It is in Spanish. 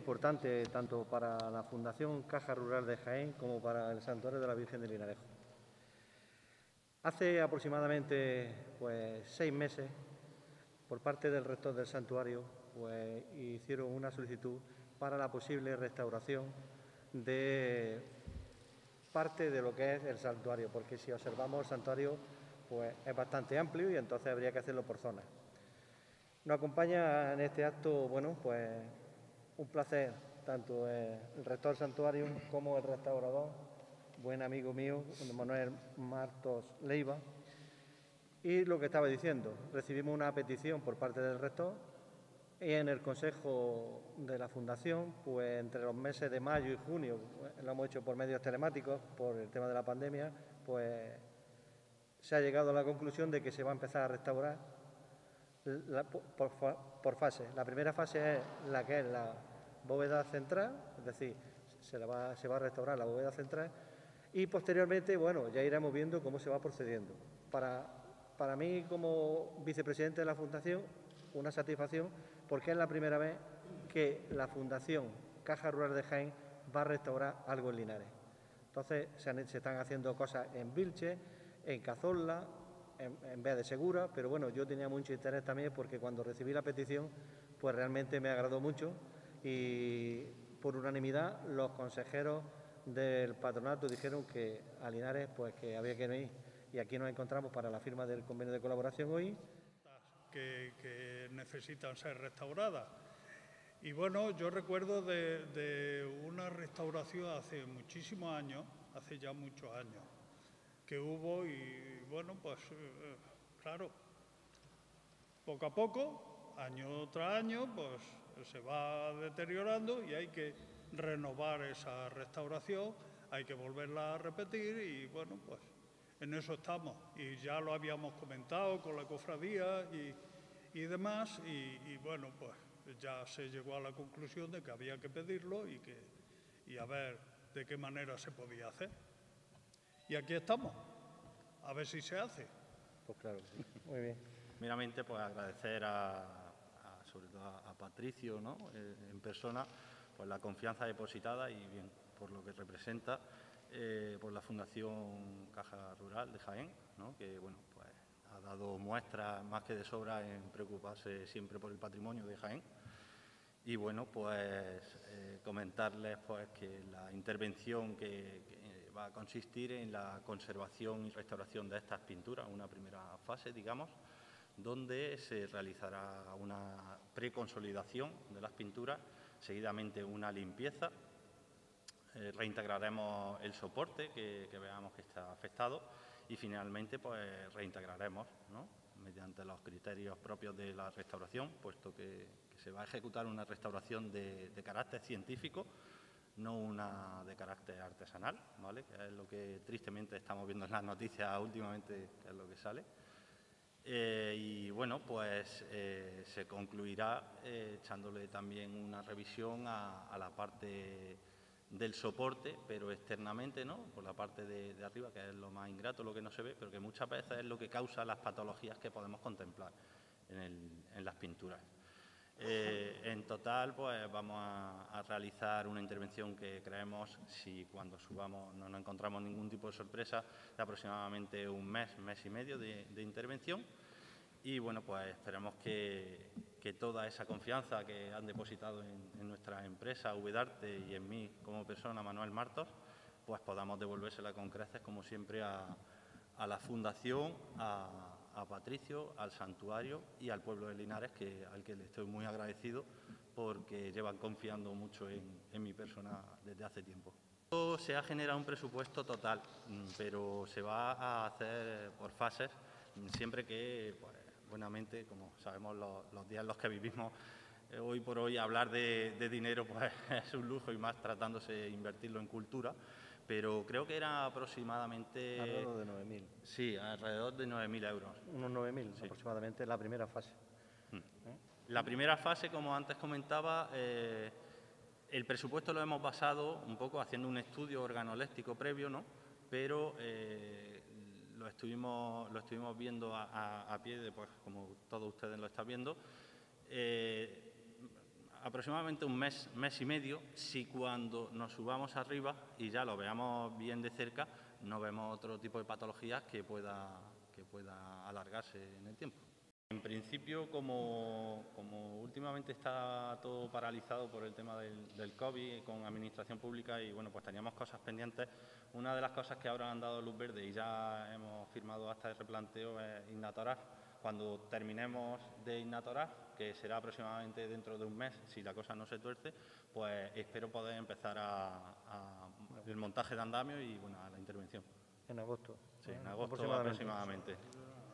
importante tanto para la Fundación Caja Rural de Jaén como para el Santuario de la Virgen de Linarejo. Hace aproximadamente 6 meses, por parte del rector del santuario, hicieron una solicitud para la posible restauración de parte de lo que es el santuario, porque si observamos el santuario es bastante amplio y entonces habría que hacerlo por zonas. Nos acompaña en este acto, un placer, tanto el rector del santuario como el restaurador, buen amigo mío, Manuel Martos Leiva. Y lo que estaba diciendo, recibimos una petición por parte del rector y en el consejo de la fundación, entre los meses de mayo y junio, lo hemos hecho por medios telemáticos, por el tema de la pandemia, se ha llegado a la conclusión de que se va a empezar a restaurar por fases. La primera fase es la bóveda central, es decir, se va a restaurar la bóveda central y posteriormente, ya iremos viendo cómo se va procediendo. Para mí, como vicepresidente de la Fundación, una satisfacción porque es la primera vez que la Fundación Caja Rural de Jaén va a restaurar algo en Linares. Entonces, se están haciendo cosas en Vilche, en Cazorla, en vez de Segura, pero yo tenía mucho interés también porque cuando recibí la petición, realmente me agradó mucho y por unanimidad los consejeros del patronato dijeron que a Linares que había que ir y aquí nos encontramos para la firma del convenio de colaboración hoy. Que necesitan ser restauradas. Y yo recuerdo de una restauración hace muchísimos años, hace ya muchos años, que hubo y claro, poco a poco, año tras año, se va deteriorando y hay que renovar esa restauración, hay que volverla a repetir y en eso estamos. Y ya lo habíamos comentado con la cofradía y demás y ya se llegó a la conclusión de que había que pedirlo y a ver de qué manera se podía hacer. Y aquí estamos, a ver si se hace. Pues claro, sí. Muy bien. Meramente, agradecer sobre todo a Patricio, ¿no? En persona, la confianza depositada y bien por lo que representa por la Fundación Caja Rural de Jaén, ¿no? Que ha dado muestras más que de sobra en preocuparse siempre por el patrimonio de Jaén. Y comentarles que la intervención que va a consistir en la conservación y restauración de estas pinturas, una primera fase, digamos, donde se realizará una preconsolidación de las pinturas, seguidamente una limpieza, reintegraremos el soporte que veamos que está afectado y finalmente reintegraremos, ¿no? Mediante los criterios propios de la restauración, puesto que se va a ejecutar una restauración de carácter científico, no una de carácter artesanal, ¿vale? Que es lo que tristemente estamos viendo en las noticias últimamente, que es lo que sale. Se concluirá echándole también una revisión a la parte del soporte, pero externamente, ¿no? Por la parte de arriba, que es lo más ingrato, lo que no se ve, pero que muchas veces es lo que causa las patologías que podemos contemplar en las pinturas. En total, vamos a realizar una intervención que creemos, si cuando subamos no nos encontramos ningún tipo de sorpresa, de aproximadamente un mes y medio de intervención. Y esperemos que toda esa confianza que han depositado en nuestra empresa, Vdarte, y en mí como persona, Manuel Martos, podamos devolvérsela con creces, como siempre, a la Fundación, a Patricio, al santuario y al pueblo de Linares, al que le estoy muy agradecido porque llevan confiando mucho en mi persona desde hace tiempo. Se ha generado un presupuesto total, pero se va a hacer por fases, siempre que, buenamente, como sabemos los días en los que vivimos, hoy por hoy hablar de dinero es un lujo y más tratándose de invertirlo en cultura. Pero creo que era aproximadamente... Alrededor de 9.000. Sí, alrededor de 9.000 euros. Unos 9.000 sí. Aproximadamente la primera fase. La primera fase, como antes comentaba, el presupuesto lo hemos basado un poco haciendo un estudio organoléctico previo, ¿no? Pero lo estuvimos viendo a pie, como todos ustedes lo están viendo. aproximadamente un mes, mes y medio, si cuando nos subamos arriba y ya lo veamos bien de cerca, no vemos otro tipo de patologías que pueda alargarse en el tiempo. En principio, como últimamente está todo paralizado por el tema del COVID con administración pública y bueno, pues teníamos cosas pendientes, una de las cosas que ahora han dado luz verde y ya hemos firmado hasta el replanteo es Innatoras. Cuando terminemos de Innatoras, que será aproximadamente dentro de un mes, si la cosa no se tuerce, pues espero poder empezar el montaje de andamio y bueno, a la intervención. En agosto. Sí, en agosto aproximadamente.